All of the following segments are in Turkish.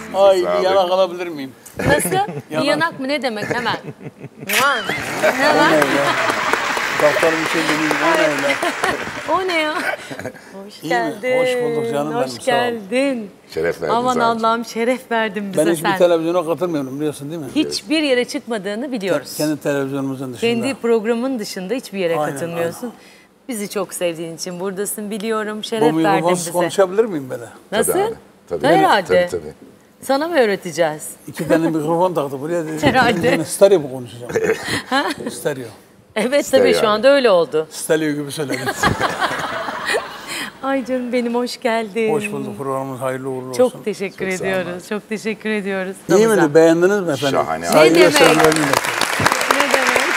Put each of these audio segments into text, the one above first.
Ay bir yanak alabilir miyim? Nasıl? Bir yanak mı? Ne demek hemen? Hemen. Doktorum bir şey demeyeyim. O ne öyle? O ne ya? Hoş geldin. Hoş bulduk canım benim. Hoş geldin. Şeref verdin Aman zaten. Allah'ım şeref verdin bize Ben hiçbir sen. televizyona katılmıyorum biliyorsun değil mi? Hiçbir yere çıkmadığını biliyoruz. Kendi televizyonumuzun dışında. Kendi programın dışında hiçbir yere Aynen, katılmıyorsun. Bizi çok sevdiğin için buradasın biliyorum. Bu Şeref verdin mikrofonsuz bize. konuşabilir miyim böyle? Nasıl? Tabii abi, tabii. Herhalde. Tabii. Sana mı öğreteceğiz? 2 tane mikrofon taktı buraya. Dedi, Herhalde. Stereo mu konuşacağım? Stereo. Evet İster tabii yani. şu anda öyle oldu. Stereo gibi söyledim. Ay canım benim hoş geldin. Hoş bulduk. Programımız hayırlı uğurlu olsun. Çok teşekkür Çok sağ olun ediyoruz. Çok teşekkür ediyoruz. İyi Ramazan. miydi? Beğendiniz mi efendim? Şahane. Saygı Ne ve demek? sevgilerimi iletiyorum. Ne demek?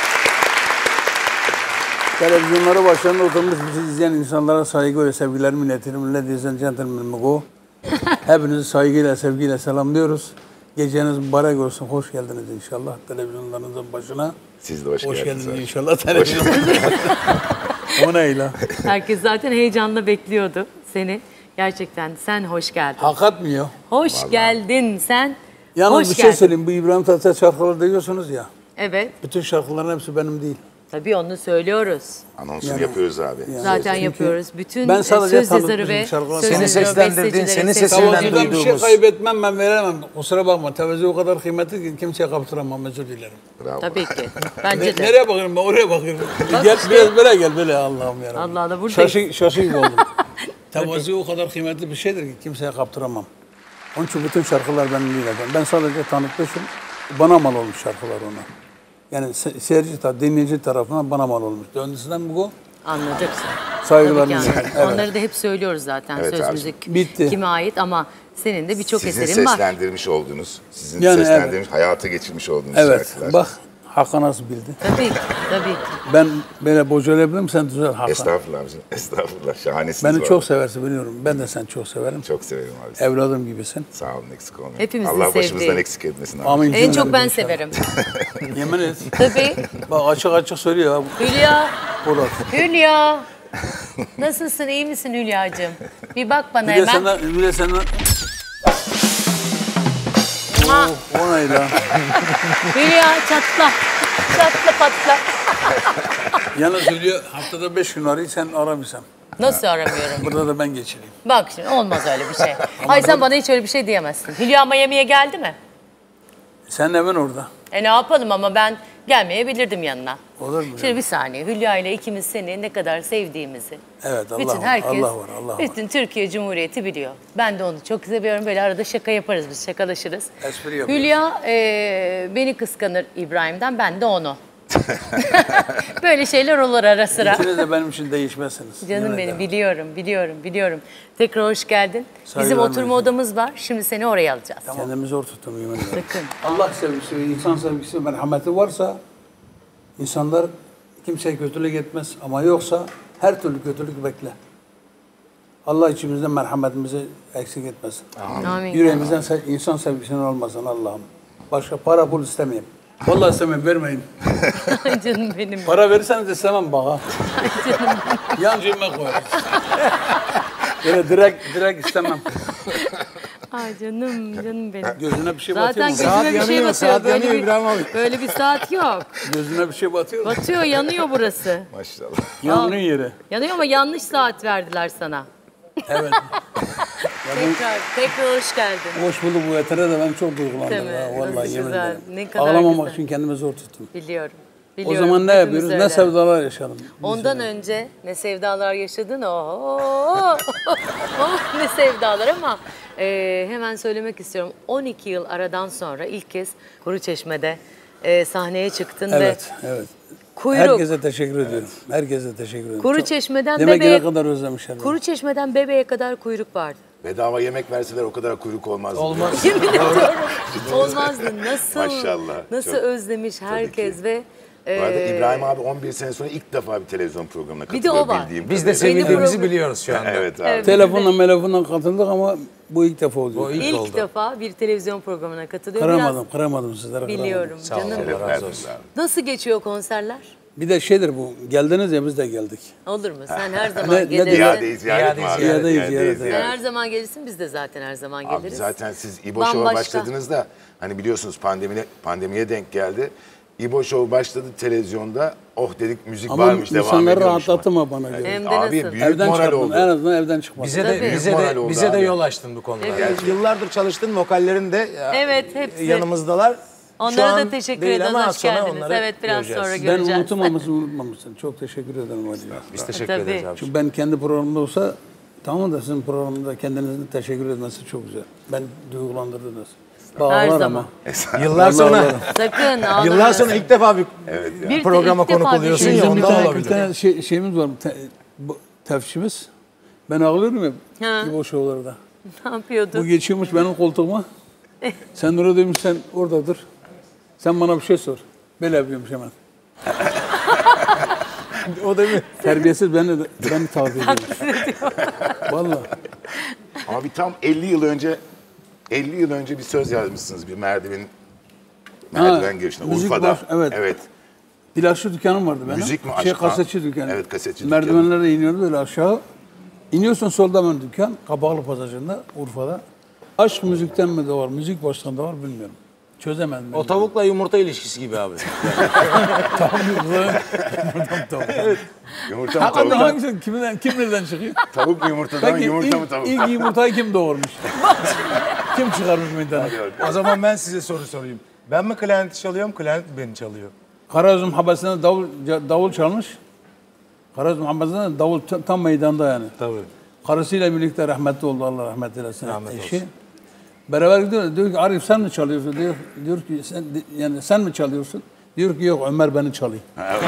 Televizyonları başlarında oturmuş bizi izleyen insanlara saygı ve sevgilerimi iletirim. Ladies and gentlemen, go. Hepinizi saygıyla, sevgiyle selamlıyoruz. Geceniz mübarek olsun. Hoş geldiniz inşallah televizyonlarınızın başına. Siz de hoş Hoş geldiniz. geldiniz inşallah televizyonlarınızın başına. O neyle? Herkes zaten heyecanla bekliyordu seni. Gerçekten sen hoş geldin. Hak etmiyor. Hoş geldin sen. Yalnız hoş bir şey geldin. söyleyeyim. Bu İbrahim Tatlıses şarkıları diyorsunuz ya. Evet. Bütün şarkıların hepsi benim değil. Tabii onu söylüyoruz. Anonsunu yapıyoruz abi. Zaten çünkü yapıyoruz. Bütün ben sadece söz yazarı tanıtmışım ve şarkıları. söz Seni yazarı, seslendirdiğin, bestecileri, seni sesinden seslendirdiğin- Tevazudan bir şey duyduğumuz. kaybetmem ben veremem. Kusura bakma. Tevazu o kadar kıymetli ki kimseye kaptıramam. Özür dilerim. Bravo. Tabii ki. Bence de. Nereye bakıyorum ben? Oraya bakıyorum. Gel işte. biraz böyle gel böyle Allah'ım yarabbim. Allah Allah, buradayız. Şaşı gibi oldum. Tevazu o kadar kıymetli bir şeydir ki kimseye kaptıramam. Onun için bütün şarkılar benim değil efendim. Ben sadece tanıtmışım. Bana mal olmuş şarkılar ona. Yani seyirci dinleyici tarafından bana mal olmuş. Öncesinden bu Anladık. saygılarımı Tabii ki iletirim. anladık. Evet. Onları da hep söylüyoruz zaten. Evet Söz abi. müzik Bitti. kime ait ama senin de birçok Sizin eserin var. seslendirmiş olduğunuz, sizin Yani seslendirmiş, hayata geçirmiş olduğunuz Evet. şarkılar. Bak Hakan nasıl bildi. Tabii ki. Tabii ki. Ben böyle bocalayabilirim sen düzel Hakan. Estağfurullah abicim. Estağfurullah. Şahanesiniz. Beni bu çok arada. seversin biliyorum. Ben de seni çok severim. Çok severim abi. Evladım gibisin. Sağ olun, eksik olmayın. Hepimizin Allah başımızdan sevdiği. eksik etmesin abi. Amin. En çok cümlemize ben inşallah. severim. Yemin et. Tabii. Bak açık açık söylüyor ha. Hülya. Polat. Hülya. Nasılsın? İyi misin Hülya'cığım? Bir bak bana Bir de hemen. senden, bir de senden... Mua. O ne lan? Hülya çatla. Çatla patla. Yalnız söylüyor haftada 5 gün arayı sen aramıyorsan. Nasıl aramıyorum? Burada da ben geçireyim. Bak şimdi olmaz öyle bir şey. Hayır sen bana hiç öyle bir şey diyemezsin. Hülya Miami'ye geldi mi? Sen evin orada. Ne yapalım ama ben gelmeyebilirdim yanına. Olur mu? Şimdi bir saniye. Hülya ile ikimiz seni ne kadar sevdiğimizi. Evet Allah bütün var. herkes, Allah var. Allah var. bütün Türkiye Cumhuriyeti biliyor. Ben de onu çok seviyorum. Böyle arada şaka yaparız biz, şakalaşırız. Espri yapıyoruz. Hülya beni kıskanır İbrahim'den, ben de onu. Böyle şeyler olur ara sıra. İkiniz de benim için değişmezsiniz. Canım Yemin benim ederim. biliyorum. Tekrar hoş geldin. Bizim Saygılar oturma mevcut. odamız var. Şimdi seni oraya alacağız. Kendimi zor tuttum yemin ederim. Sakın. Allah sevgisi ve insan sevgisi ve merhameti varsa insanlar kimseye kötülük etmez ama yoksa her türlü kötülük bekle. Allah içimizden merhametimizi eksik etmesin. Amin. Yüreğimizden insan sevgisinin olmasın Allah'ım. Başka para pul istemeyeyim. Vallahi istemem vermeyin. Ay canım benim. Para verirseniz istemem bak ha. Yan cebime koyarım. Böyle direkt istemem. Ay canım benim. Gözüne bir şey batıyor Zaten mu? gözüme bir şey yanıyor, batıyor. saat yanıyor İbrahim abi. Böyle bir saat yok. Gözüne bir şey batıyor mu? Batıyor, yanıyor burası. Maşallah. Yanının yeri. Yanıyor ama yanlış saat verdiler sana. Evet. Tekrar hoş geldin. Hoş bulduk bu vetere de ben çok duygulandım. Değil mi? Ha, vallahi Nasıl yemin güzel, ederim. ne kadar Ağlamamak güzel. için kendimi zor tuttum. Biliyorum. O zaman ne Hepimiz yapıyoruz? öyle. Ne sevdalar yaşadım. Ondan önce ne sevdalar yaşadın o ne sevdalar ama hemen söylemek istiyorum. 12 yıl aradan sonra ilk kez Kuruçeşme'de sahneye çıktın Evet, ve evet. kuyruk. Herkese teşekkür ediyorum. Herkese teşekkür ediyorum. Kuruçeşme'den Demek ki bebeğe ne kadar özlemişler. beni. Kuruçeşme'den bebeğe kadar kuyruk vardı. Bedava yemek verseler o kadar kuyruk olmazdı. Olmaz. Yemin ediyorum. Olmazdı. Nasıl? Maşallah. Nasıl Çok- özlemiş herkes ve Bu arada İbrahim abi 11 sene sonra ilk defa bir televizyon programına Bir de katılıyor o var. bildiğim Biz de kadarıyla. sevildiğimizi program- biliyoruz şu anda. Evet abi. Evet. Telefonla katıldık ama bu ilk defa oldu. Bu ilk İlk oldu. defa bir televizyon programına katılıyor. Kıramadım sizlere. Biliyorum Sağ ol, canım. Allah razı Verdiniz olsun. abi. Nasıl geçiyor konserler? Bir de şeydir bu, geldiniz ya biz de geldik. Olur mu? Sen her zaman Ne gelirsin. İadeyiz, ziyaret mi abi? İadeyiz, İadeyiz, ziyaret. Sen her zaman gelirsin, biz de zaten her zaman Abi geliriz. zaten siz İbo Show'a Bambaşka. başladığınızda hani biliyorsunuz pandemiye denk geldi. İbo Show başladı televizyonda. Oh dedik müzik Ama varmış, devam insanları ediyormuş. rahatlatma bana göre. Hem de Abi nasıl? büyük Evden moral çıkmadım. oldu. En azından evden çıkmadım. Bize Tabii. de Moral oldu bize de abi. yol açtın bu konuda. Evet. Yıllardır çalıştın, vokallerin de Evet, hepsi. yanımızdalar. Şu Onlara an da teşekkür değil ederiz. ama az Hoş sonra geldiniz. onları Evet, biraz göreceğiz. sonra Ben göreceğiz. unutmamışsın. Çok teşekkür ederim Ali. Biz teşekkür Tabii. ederiz abi. Çünkü ben kendi programımda olsa tamam da sizin programda kendinizin teşekkür etmesi çok güzel. Ben duygulandırdınız. Bağlar Her ama. zaman. Yıllar sonra Vallahi. Sakın ağlama. yıllar sonra ilk defa bir Bir- programa ilk defa konuk bir oluyorsun şey ya Bizim bir ondan tane, olabilir. bir tane şeyimiz var. Tefşimiz. Ben ağlıyorum ya Ha. gibi o şovlarda. Ne Bu yapıyordun? geçiyormuş benim koltuğuma. Sen orada demiş sen orada dur. Sen bana bir şey sor. Böyle yapıyormuş hemen. O da bir Terbiyesiz beni tabi ediyormuş. Vallahi. Abi tam 50 yıl önce bir söz yazmışsınız bir merdiven girişine müzik Urfa'da. var, evet. Evet. Plakçı dükkanım vardı benim. Müzik mi? Kasetçi dükkanı. Evet, kasetçi dükkanı. Merdivenlere iniyoruz böyle aşağı. İniyorsun solda ben dükkan. Kabaklı Pasajı'nda Urfa'da. Aşk müzikten mi de var, müzik baştan da var bilmiyorum. Çözemedim. o tavukla yumurta ilişkisi gibi abi. Yumurta mı Hakikaten tavuk mu? hangisi? Kim nereden çıkıyor? Tavuk mu yumurtadan, Peki yumurta mı tavuk? ilk yumurtayı kim doğurmuş? Kim çıkarmış meydana? O zaman ben size soru sorayım. Ben mi klarneti çalıyorum, klarnet mi beni çalıyor? Karaözüm Habesi'nde davul çalmış. Karaözüm Habesi'nde davul tam meydanda yani. Tabii. Karısıyla birlikte rahmetli oldu, Allah rahmet eylesin. Rahmet Eşi. Beraber gidiyor, diyor ki Arif sen mi çalıyorsun? Diyor ki sen mi çalıyorsun? Diyor ki yok Ömer beni çalıyor.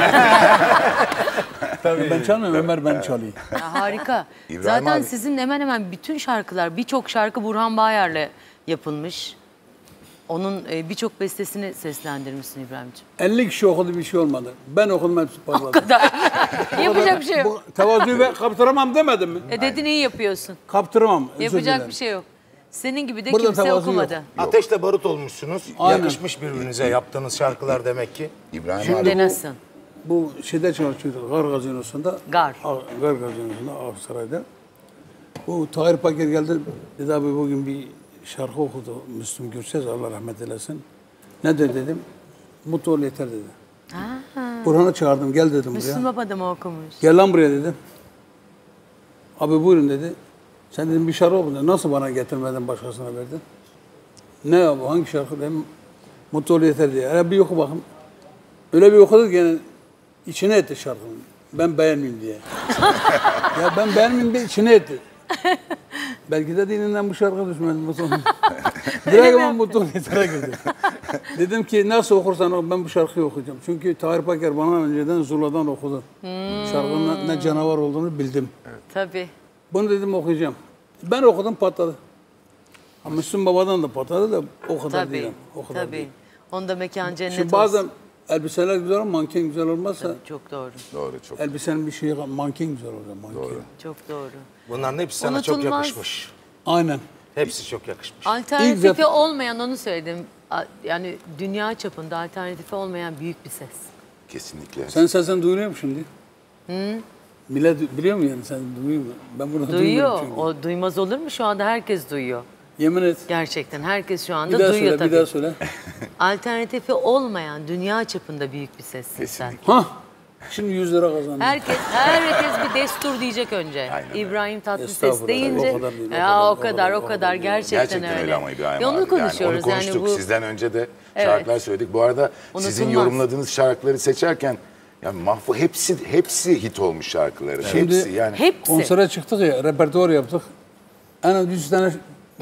Ben çalmıyorum, Ömer beni çalıyor. Ya, harika. İbrahim Zaten abi. sizin hemen hemen bütün şarkılar, birçok şarkı Burhan Bayar'la yapılmış. Onun birçok bestesini seslendirmişsin İbrahimciğim. 50 kişi okudu bir şey olmadı. Ben okudum hepsi parladı. Yapacak bir şey yok. Bu tevazuyu ben kaptıramam demedim mi? Dedin iyi yapıyorsun. Kaptıramam. özür Yapacak dilerim. bir şey yok. Senin gibi de Burada kimse tevazu okumadı. yok. Ateşle barut olmuşsunuz. Aynen. Yakışmış birbirinize yaptığınız şarkılar demek ki. İbrahim Şimdi abi. nasıl? Bu şeyde çalışıyorduk, Gar Gazinosu'nda. Gar. Gar Gazinosu'nda, Aksaray'da. Bu Tahir Paker geldi, dedi abi bugün bir şarkı okudu Müslüm Gürses, Allah rahmet eylesin. Ne de dedim, mutlu ol yeter dedi. Burhan'ı çağırdım, gel dedim Müslüm buraya. Baba da mı okumuş? Gel lan buraya dedim. Abi buyurun dedi. Sen dedim bir şarkı okudun, nasıl bana getirmeden başkasına verdin? Ne ya bu, hangi şarkı dedim, mutlu ol yeter diye. Hele bir oku bakayım. Öyle bir okudu ki yani içine etti şarkının. Ben beğenmeyeyim diye. Ya ben beğenmeyeyim diye içine etti. Belki de dininden bu şarkı düşmedi. Direkt ama mutlu ol yeter'e girdim. Dedim ki nasıl okursan oku, ben bu şarkıyı okuyacağım. Çünkü Tahir Paker bana önceden Zula'dan okudu. Şarkının ne canavar olduğunu bildim. Tabii. Bunu dedim okuyacağım. Ben okudum patladı. Ama Müslüm Baba'dan da patladı da o kadar Tabii. değil. O kadar Tabii. değil. Onda mekan cennet Şimdi bazen olsun. elbiseler güzel ama manken güzel olmazsa Çok doğru. Doğru, çok elbisenin bir şeyi manken güzel olur. Manken. Çok doğru. Bunların hepsi sana çok Unutulmaz. yakışmış. Aynen. Hepsi çok yakışmış. Alternatifi zaten- olmayan onu söyledim. Yani dünya çapında alternatifi olmayan büyük bir ses. kesinlikle. Sen sesini duyuyor musun şimdi? Millet biliyor mu yani sen duyuyor mu? Ben burada Duyuyor. duymuyorum çünkü. O duymaz olur mu? Şu anda herkes duyuyor. Yemin et. Gerçekten herkes şu Bir anda daha duyuyor söyle, tabii. bir daha söyle. Alternatifi olmayan dünya çapında büyük bir sessin sen. Hah. Şimdi 100 lira kazandım. Herkes bir destur diyecek önce. İbrahim Tatlıses Estağfurullah, deyince o kadar değil, ya o kadar değil. gerçekten, Gerçekten öyle ama İbrahim Ya onu abi. konuşuyoruz Yani onu konuştuk. yani bu Sizden önce de Evet. şarkılar söyledik. Bu arada sizin Unutulmaz. yorumladığınız şarkıları seçerken yani hepsi hit olmuş şarkıların. Şimdi- Hepsi yani. hepsi. Konsere çıktık ya, repertuar yaptık. En az 100 tane,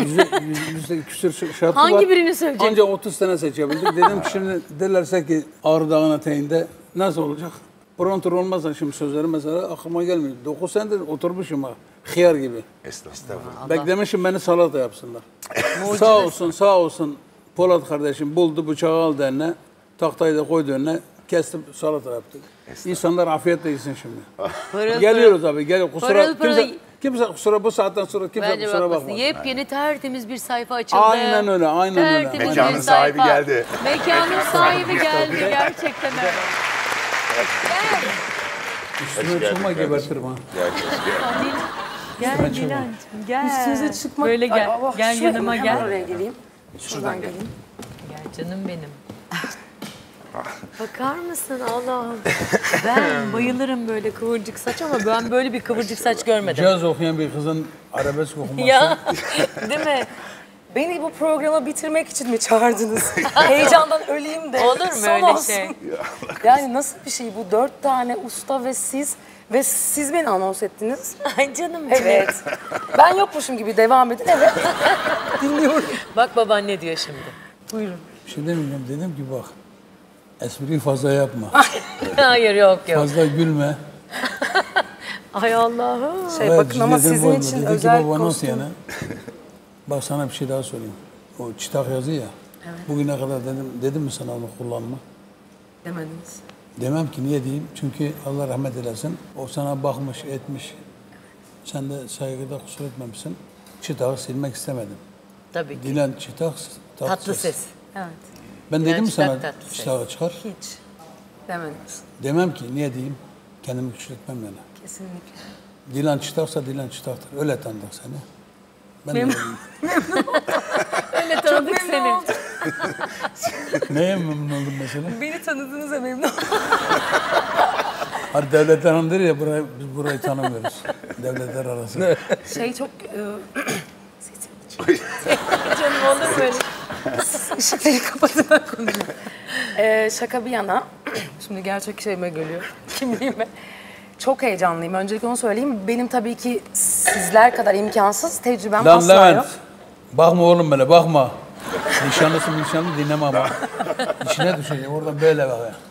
100 küsür şarkı var. Hangi birini söyleyecek? Ancak 30 tane seçebildik. Dedim ki şimdi derlerse ki Ağrı Dağı'nın eteğinde nasıl olacak? Prontor olmazsa şimdi sözleri mesela aklıma gelmiyor. 9 senedir oturmuşum ha, hıyar gibi. Estağfurullah. Beklemişim beni salata yapsınlar. sağ olsun Polat kardeşim buldu bıçağı aldı eline. Tahtayı da koydu önüne. Kestim salata yaptık. İnsanlar afiyetle yesin şimdi. Pırıl Geliyoruz abi geliyor kusura Pırıl pırıl. kimse kusura bu saatten sonra kimse Bence kusura bakmasın. bakma. Yepyeni tertemiz bir sayfa açıldı. Aynen öyle, aynen öyle. Tertemiz Mekanın bir sahibi sayfa. geldi. Mekanın sahibi geldi gerçekten öyle. Üstüme çıkma gebertirim ha. Gel çıkma. Dilancığım gel. Üstünüze çıkmak. Böyle gel. Ay, Allah, Gel şuraya yanıma hemen gel. oraya geleyim. Şuradan geleyim. Gel canım benim. Bakar mısın Allah'ım? Ben bayılırım böyle kıvırcık saç ama ben böyle bir kıvırcık saç görmedim. Caz okuyan bir kızın arabesk okuması. Ya değil mi? Beni bu programa bitirmek için mi çağırdınız? Heyecandan öleyim de. Olur mu son öyle olsun. şey? Yani nasıl bir şey bu? 4 tane usta ve siz beni anons ettiniz. Ay canım benim. Evet. Ben yokmuşum gibi devam edin. Evet. Dinliyorum. Bak baban ne diyor şimdi? Buyurun. Bir şey demeyeceğim. Dedim ki bak, espriyi fazla yapma. Hayır yok yok. Fazla gülme. Ay Allah'ım. Şey bakın ama ciddiyetten sizin bozma. için Dedi ki, özel baba nasıl kostüm. yani? Bak sana bir şey daha söyleyeyim. O çıtak yazı ya. Bugüne kadar dedim mi sana onu kullanma? Demediniz. Demem ki niye diyeyim? Çünkü Allah rahmet eylesin. O sana bakmış, etmiş. Sen de saygıda kusur etmemişsin. Çıtağı silmek istemedim. Tabii ki. Dilen çıtak, Tatlı ses. Evet. Ben dedim mi çıtak, sana tatlı ses. çıtağı çıkar? Hiç. Demediniz. Demem ki niye diyeyim? Kendimi küçültmem yani. Kesinlikle. Dilan çıtaksa Dilan çıtaktır. Öyle tanıdık seni. Ben de öyleyim. Öyle tanıdık seni. Neye memnun oldun mesela? Beni tanıdığınıza memnun oldum. Hani devletler hanım der ya biz burayı tanımıyoruz. Devletler arası. Şey çok... Canım olur mu öyle? Işıkları kapatın ben konuşayım. Şaka bir yana, şimdi gerçek şeyime geliyor, kimliğime. Çok heyecanlıyım. Öncelikle onu söyleyeyim. Benim tabii ki sizler kadar imkansız tecrübem Lan asla Levent, yok. bakma oğlum böyle bakma. Nişanlısı dinleme ama. İçine düşecek oradan böyle bak ya.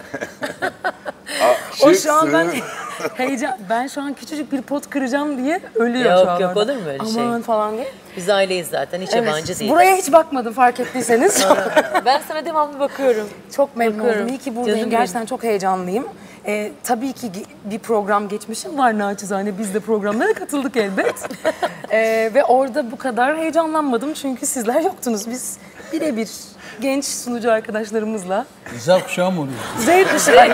O şu an ben şu an küçücük bir pot kıracağım diye ölüyor Yok, şu an yok, orada. olur mu öyle şey? Aman falan diye. Biz aileyiz zaten. Hiç yabancı değiliz. Buraya hiç bakmadım fark ettiyseniz. Ben sana devamlı bakıyorum. Çok memnun Bakıyorum. oldum. İyi ki buradayım. Canım Gerçekten çok heyecanlıyım. Tabii ki bir program geçmişim var naçizane. Biz de programlara katıldık elbet. Ve orada bu kadar heyecanlanmadım çünkü sizler yoktunuz. Biz birebir genç sunucu arkadaşlarımızla İzah kuşağı mı oluyor? Z kuşağı.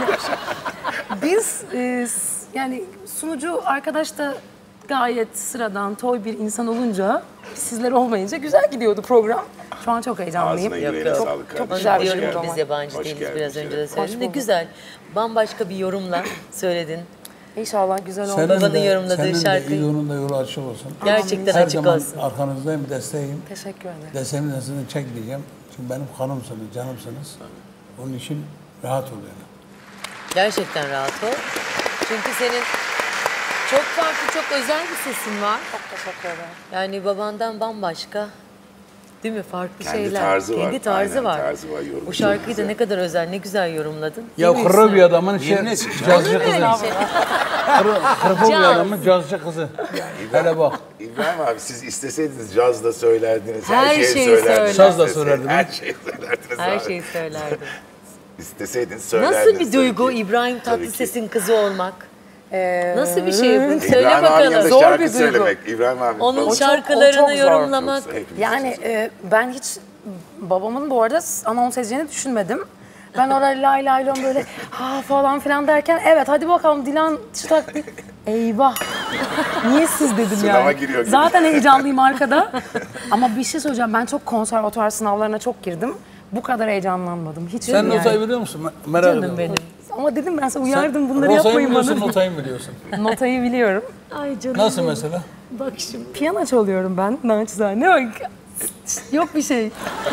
Biz yani sunucu arkadaş da gayet sıradan, toy bir insan olunca sizler olmayınca güzel gidiyordu program. Şu an çok heyecanlıyım. Ağzına yüreğine yok. sağlık Çok kardeşim. güzel bir Diyorum şey ki bu biz ama. yabancı Hoş değiliz. geldin, Biraz önce de hoş söyledim. Ne bulduk. güzel. Bambaşka bir yorumla söyledin. İnşallah güzel olur. Babanın yorumladığı senin şarkıyı. de yolun da yolu açık olsun. Gerçekten Her açık zaman olsun. arkanızdayım, desteğim. Teşekkür ederim. Desteğimi de sizin çek diyeceğim. Çünkü benim kanımsınız, canımsınız. Onun için rahat ol yani. Gerçekten rahat ol. Çünkü senin çok farklı, çok özel bir sesin var. Çok teşekkür ederim. Yani babandan bambaşka. Değil mi? Farklı Kendi şeyler. tarzı var. Kendi tarzı Aynen, var. tarzı var, yorumu Bu çok şarkıyı da güzel. ne kadar özel, ne güzel yorumladın. Ya Değil mi kırı bir Hüsnü? adamın cazcı kızı. Kırı bir Caz. adamın cazcı kızı. Hele bak. İbrahim abi siz isteseydiniz caz da söylerdiniz, Her her şeyi şeyi söylerdiniz. söyler. Saz da İsteseydiniz, söylerdin, Her ha? şeyi söylerdiniz Her abi. şeyi söylerdim. İsteseydiniz söylerdiniz. Nasıl bir duygu tabii ki. İbrahim Tabii ki. Tatlıses'in kızı olmak? Nasıl bir şey bu? Söyle İbrahim abinin yanında bakalım. Zor şarkı bir duygu. söylemek. İbrahim abi. Onun baba- şarkılarını çok zor. yorumlamak. Hepimiz Yani için. ben hiç babamın bu arada anons edeceğini düşünmedim. Ben oraya lay lay lon böyle ha falan filan derken evet hadi bakalım Dilan çıtak diye. Eyvah. Niye siz dedim Sınava yani. giriyor gibi. Zaten heyecanlıyım arkada. Ama bir şey söyleyeceğim. Ben çok konservatuvar sınavlarına çok girdim. Bu kadar heyecanlanmadım. Hiç Sen yani. notayı biliyor musun? Merak Canım ediyorum. benim. Ama dedim ben size uyardım bunları Rosa'yı yapmayın biliyorsun, bana. notayı mı biliyorsun? Notayı biliyorum. Ay canım. Nasıl benim. mesela? Bak şimdi. Piyano çalıyorum ben naçizane. Yok bir şey.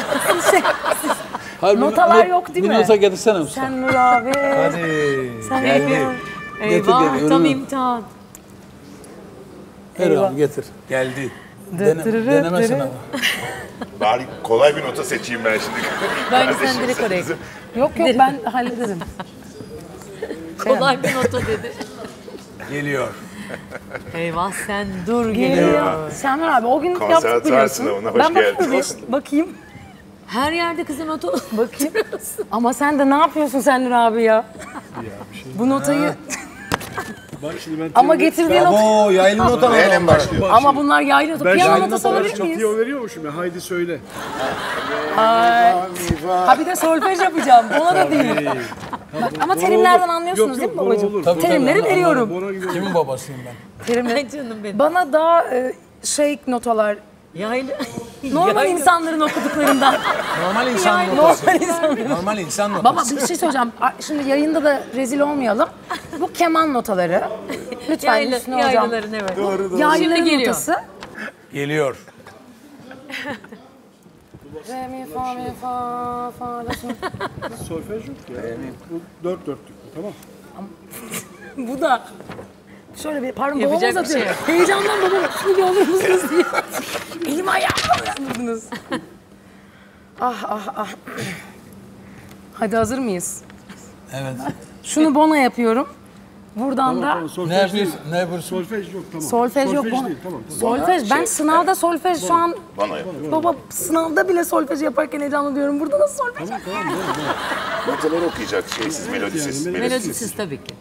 Hayır, Notalar yok değil bir mi? Bir nota getirsene usta. Sen Nur abi. Hadi. Sen Geldi. Eyvah. Eyvah getir, tam ürünü. imtihan. Ver Eyvah. abi getir. Geldi. Dırırı, Deneme dırı. sınavı. Bari kolay bir nota seçeyim ben şimdi. Bence sen direkt oraya git. Yok ben hallederim. Kolay bir nota dedi. Geliyor. Eyvah sen dur Geliyor. geliyor. Şenur abi o gün yaptık Konservatuvar biliyorsun. sınavına hoş Ben bakayım geldiniz. bir, bakayım. Her yerde kızın nota. Bakayım. Ama sen de ne yapıyorsun Şenur abi ya? Bu notayı... Ama getirdiğin not... Oo yaylı nota Neyle mi başlıyor? Ama bunlar yaylı not. Piyano notası olabilir çok miyiz? iyi veriyormuşum ya. Haydi söyle. Ha bir de solfej yapacağım. Ona da değil. Bak, ama terimlerden anlıyorsunuz değil mi babacığım? Tabii, Terimleri tabii, veriyorum. Kimin babasıyım ben? Terimleri. Canım benim. Bana daha notalar, Yaylı. normal insanların okuduklarından. Normal insan notası. Normal insanların. Normal insan notası. Baba bir şey söyleyeceğim. Şimdi yayında da rezil olmayalım. Bu keman notaları. Lütfen Hüsnü hocam. Yaylıların evet. Yaylıların Şimdi geliyor. notası. Geliyor. Re, mi, fa, mi, fa, fa, la, sol. Solfej yok ya. Bu 4 dörtlük. Tamam. Bu da. Şöyle bir pardon babamı Yapacak bir uzatıyor. şey yok. Heyecandan babam şunu bir alır mısınız diye. Elim ayağımı uyandırdınız. Ah. Hadi hazır mıyız? Evet. Şunu bona yapıyorum. Buradan da Tamam, Ne solfej değil. yapıyorsun? Ne yapıyorsun? Solfej yok tamam. solfej yok bona. değil tamam. Solfej. Ben sınavda solfej şu an Bana yapıyor. baba sınavda bile solfej yaparken heyecanlı diyorum. Burada nasıl solfej? Notaları okuyacak şeysiz, melodisiz. Melodisiz tabii ki.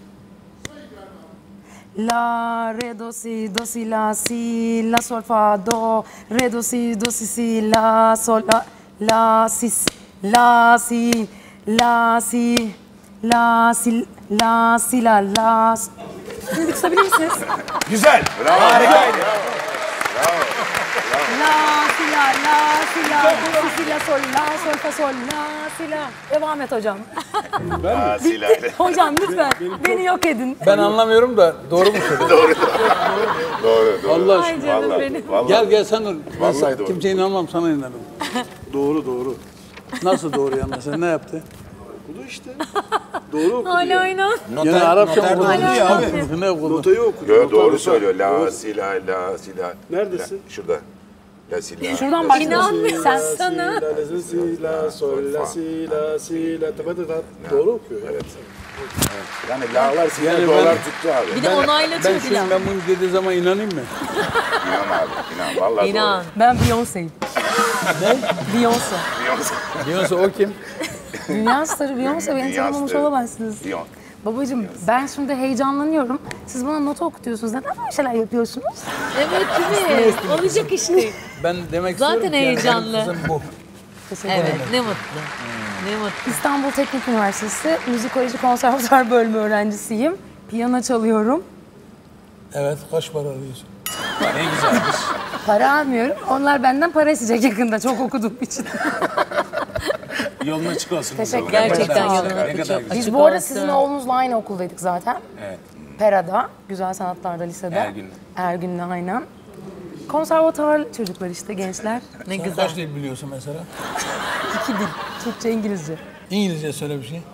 La, re, do, si, la, sol, fa, do, re, do, si, la, sol, la, si, la, si, la, si, la, si, la, si, la. Şimdi bir tutabilir misiniz? Güzel. Harikaydı. La, si, la, do, si, la, sol, fa, sol, la, si, la. Devam et hocam. Hocam lütfen beni yok edin. Ben anlamıyorum da doğru mu söylüyorsun? Doğru. Allah aşkına. Canım benim. Gel sen dur. Vallahi doğru. Kimseye inanmam, sana inanırım. Doğru. Nasıl doğru ya mesela? Ne yaptı? Bu da işte. Doğru okudu Hala ya. oynan. Yine Arapça mı noter okudu? doğru ya abi. Ne okudu? Notayı okudu. Doğru Nota. söylüyor. La, si, la. Neredesin? La, şurada. La, si, la. Şuradan la, başlıyorsun. Sen Sana. Si, la, sol, la, si, la, Doğru okuyor ya. Evet. Yani la'lar, si'ler, Yani do'lar tuttu abi. Bir de onaylatıyor Ben filan. şimdi ben bunu dediği zaman inanayım mı? İnan abi, inan. Vallahi İnan. Ben Beyoncé'yim. Ne? Beyoncé. doğru. Diyorsa o kim? Dünya starı Beyoncé. Beni Dünya tanımamış starı. olamazsınız. Diyon. Babacığım ben şimdi heyecanlanıyorum. Siz bana nota okutuyorsunuz. Neden böyle şeyler yapıyorsunuz? Evet değil mi? Olacak işte. Ben demek Zaten istiyorum ki yani benim heyecanlı. kızım bu. Evet ne mutlu. Ne mutlu. İstanbul Teknik Üniversitesi Müzikoloji Konservatuar Bölümü öğrencisiyim. Piyano çalıyorum. Evet, kaç para alıyorsun? Ne güzelmiş. Para almıyorum. Onlar benden para isteyecek yakında çok okuduğum için. Yolun açık olsun. Teşekkür Gerçekten Sağ olun. yolun Ne açık. kadar güzel. Biz bu arada olsun. sizin oğlunuzla aynı okuldaydık zaten. Evet. Pera'da, Güzel Sanatlar'da lisede. Ergün'de. Ergün'le aynen. Konservatuar çocuklar işte gençler. Ne Sen güzel. kaç dil biliyorsun mesela? 2 dil. Türkçe, İngilizce. İngilizce söyle bir şey.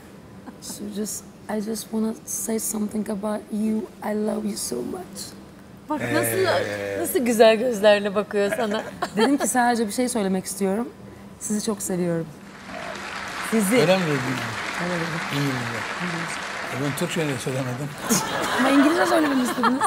I just wanna say something about you. I love you so much. Bak nasıl güzel gözlerle bakıyor sana. Dedim ki sadece bir şey söylemek istiyorum. Sizi çok seviyorum. Sizi. Öyle mi dedin? İngilizce. Ben Türkçe de söylemedim. Ama İngilizce söylememi istediniz.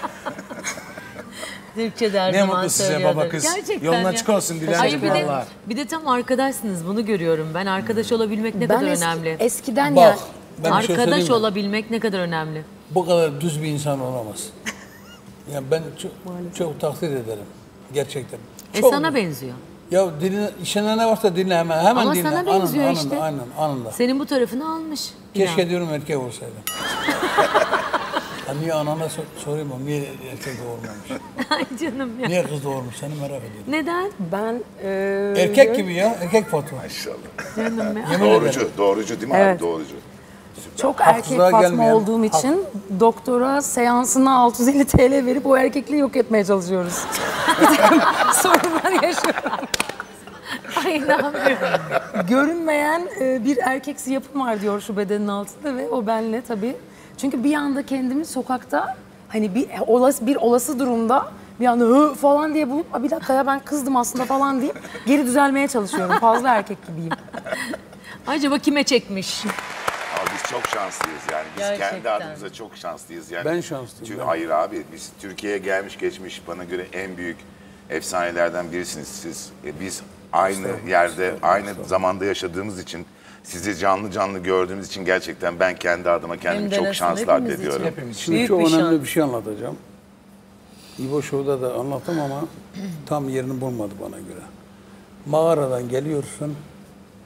Türkçe'de her Ne zaman mutlu size söylüyordur. baba kız. Gerçekten Yolun ya. açık olsun Ay Dilancığım valla. bir de tam arkadaşsınız bunu görüyorum. Ben arkadaş olabilmek ne kadar önemli. Eskiden Bak, ya. ben bir şey Arkadaş söyleyeyim mi? olabilmek ne kadar önemli. Bu kadar düz bir insan olamaz. Yani ben çok takdir ederim. Gerçekten. Çok Sana benziyor. Ya diline, işine ne varsa dinle hemen Ama dinle. sana benziyor anında, işte. Anında. Senin bu tarafını almış. Keşke İnan. diyorum erkek olsaydı. Ha, niye anana sorayım mı? Niye erkek doğurmamış? Ay canım ya. Niye kız doğurmuş? Seni merak ediyorum. Neden? Ben Erkek gibi ya. Erkek Fatma. Maşallah. Canım ya. Yemin ederim. Doğrucu değil mi Evet. abi? Doğrucu. çok erkek Haksızlığa Fatma gelmeyen- olduğum için doktora seansına 650 TL verip o erkekliği yok etmeye çalışıyoruz. Bir takım sorunlar yaşıyorum. Ay inanmıyorum. Görünmeyen bir erkeksi yapım var diyor şu bedenin altında ve o benle tabii. Çünkü bir anda kendimi sokakta hani bir olası durumda bir anda hı falan diye bulup bir dakika ya ben kızdım aslında falan deyip geri düzelmeye çalışıyorum. Fazla erkek gibiyim. Acaba kime çekmiş? Abi biz çok şanslıyız yani. Biz kendi Gerçekten. adımıza çok şanslıyız yani. Ben şanslıyım, ben. Hayır abi biz Türkiye'ye gelmiş geçmiş bana göre en büyük efsanelerden birisiniz siz. Biz aynı yerde, aynı zamanda yaşadığımız için, sizi canlı canlı gördüğümüz için gerçekten ben kendi adıma kendimi Hem de çok nasıl, şanslı hepimiz addediyorum. Hepimiz. Şimdi Büyük çok bir önemli şans. bir şey anlatacağım. İbo Show'da da anlattım ama tam yerini bulmadı bana göre. Mağaradan geliyorsun,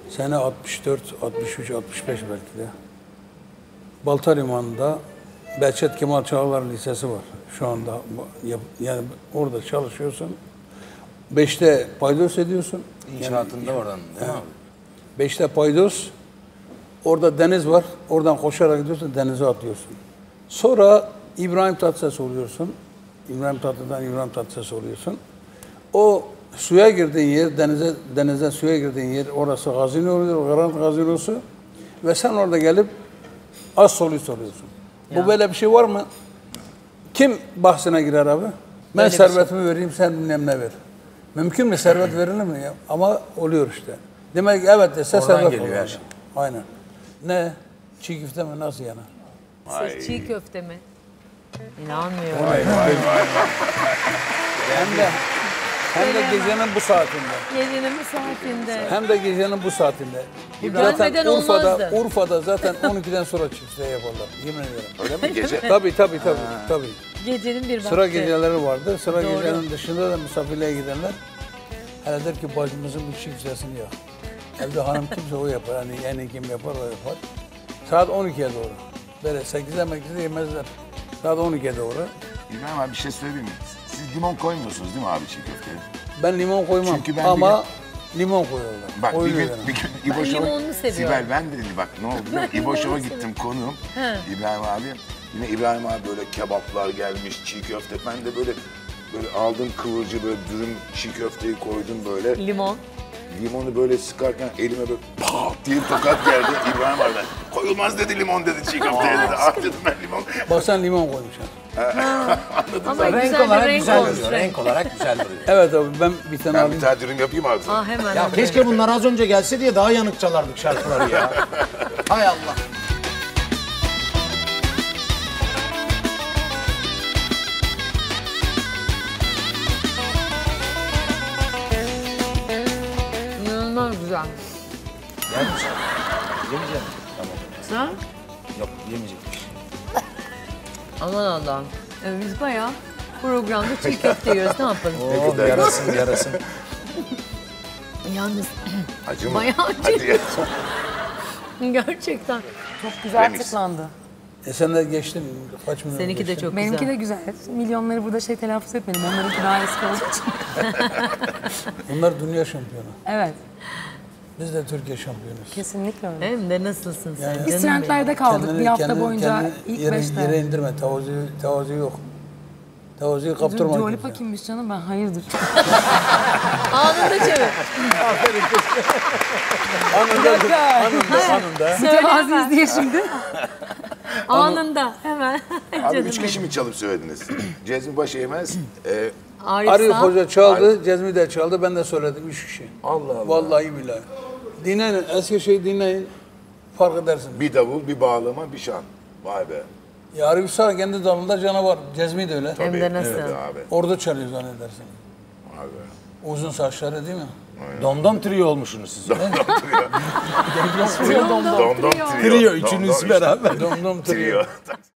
Sene 64, 63, 65 belki de. Balta Limanı'nda Behçet Kemal Çağlar Lisesi var şu anda. Yani orada çalışıyorsun. 5'te paydos ediyorsun. İnşaatında oradan değil mi abi? 5'te paydos. Orada deniz var. Oradan koşarak gidiyorsun, denize atlıyorsun. Sonra İbrahim Tatlıses oluyorsun. İbrahim Tatlı'dan İbrahim Tatlıses oluyorsun. O suya girdiğin yer, denize suya girdiğin yer, orası gazino oluyor, Garanti Gazinosu. Ve sen orada gelip az solist oluyorsun. Bu böyle bir şey var mı? Kim bahsine girer abi? Ben Öyle bir servetimi vereyim, sen bilmem ne ver. Mümkün mü? Servet verilir mi ya? Ama oluyor işte. Demek ki evet dese Oradan servet geliyor olur. her şey. Aynen. Ne? Çiğ köfte mi? Nasıl yana? Siz çiğ köfte mi? İnanmıyorum. Hem de gecenin bu saatinde. Gecenin bu saatinde. Hem de gecenin bu saatinde. gelmeden Urfa'da, olmazdı. Urfa'da zaten 12'den sonra çiftliğe yaparlar. Yemin ederim. Öyle mi gece? Tabii. Gecenin bir vakti. Sıra geceleri vardı. Sıra Doğru. gecenin dışında da misafirliğe gidenler hele der ki bacımızın bu çiftliğini yak. Evde hanım kimse o yapar. Hani en iyi kim yapar o yapar. Saat 12'ye doğru. Böyle 8'e 8'e yemezler. Saat 12'ye doğru. İbrahim abi bir şey söyleyeyim mi? Siz limon koymuyorsunuz değil mi abi çiğ köfteye? Ben limon koymam Çünkü ben ama limon koyuyorlar. Bak Koyuluyor bir yani. gün İbo Show'a... limonlu seviyorum. Sibel ben de dedim bak ne oldu biliyor musun? İbo Show'a gittim konuğum. İbrahim abi. Yine İbrahim abi böyle kebaplar gelmiş, çiğ köfte. Ben de böyle aldım kıvırcı böyle dürüm çiğ köfteyi koydum böyle. Limon. Limonu böyle sıkarken elime böyle pat diye tokat geldi. İbrahim abi koyulmaz dedi limon dedi çiğ köfteye dedi. Ah dedim ben limon. Bak sen limon koymuşsun. Ama Renk güzel bir olarak renk güzel olmuş. duruyor. Renk olarak güzel duruyor. Evet abi ben bir tane Ben bir alayım. tane dürüm yapayım abi sana. Ah hemen. Ya keşke bunlar az önce gelse diye daha yanık çalardık şarkıları ya. Hay Allah. İnanılmaz güzel. Yer misin? Yemeyeceğim. Tamam. Ha? Yok yemeyecekmiş. Aman Allah'ım. Biz bayağı programda çiğ köfte yiyoruz. Ne yapalım? Oh, yarasın. Yalnız Acı mı? bayağı acı. Hadi ya. Gerçekten. Çok güzel Remix. tıklandı. Sen de geçtin kaç milyon Seninki de geçtin? çok Benimki güzel. de güzel. Milyonları burada telaffuz etmedim. Onlarınki daha eski olduğu için. Bunlar dünya şampiyonu. Evet, Biz de Türkiye şampiyonuyuz. kesinlikle öyle. Hem de nasılsın sen? Yani- canım Biz benim? trendlerde kaldık. Bir hafta boyunca ilk yere 5'te. indirme. Tevazu yok. Tevazuyu kaptırma. Dua kimse. Lipa kimmiş canım? Ben hayırdır. Anında çevir. Anında. Mütevaziyiz diye şimdi. Anında hemen. Abi Canım 3 kişi mi çalıp söylediniz? Cezmi Başeymez, Arif Sağ. Hoca çaldı, Cezmi de çaldı. Ben de söyledim 3 kişi. Allah Allah. Vallahi billahi. Dinleyin, eski şeyi dinleyin. Fark edersiniz. Bir davul, bir bağlama, bir şan. Vay be. Ya Arif Sağ kendi dalında canavar. Cezmi de öyle. Hem de nasıl? Evet abi. Orada çalıyor zannedersin. Vay be. Uzun saçları değil mi? Domdom trio olmuşsunuz siz. Domdom Trio, trio. üçünüz Domdom beraber. Dom dom trio. trio.